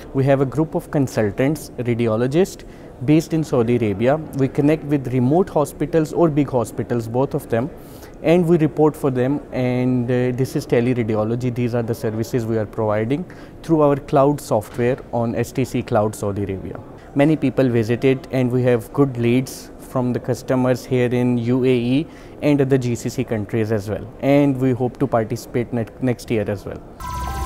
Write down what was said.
We have a group of consultants, radiologists based in Saudi Arabia. We connect with remote hospitals or big hospitals, both of them, and we report for them. And this is teleradiology. These are the services we are providing through our cloud software on STC Cloud Saudi Arabia. Many people visit it, and we have good leads from the customers here in UAE and other GCC countries as well. And we hope to participate next year as well.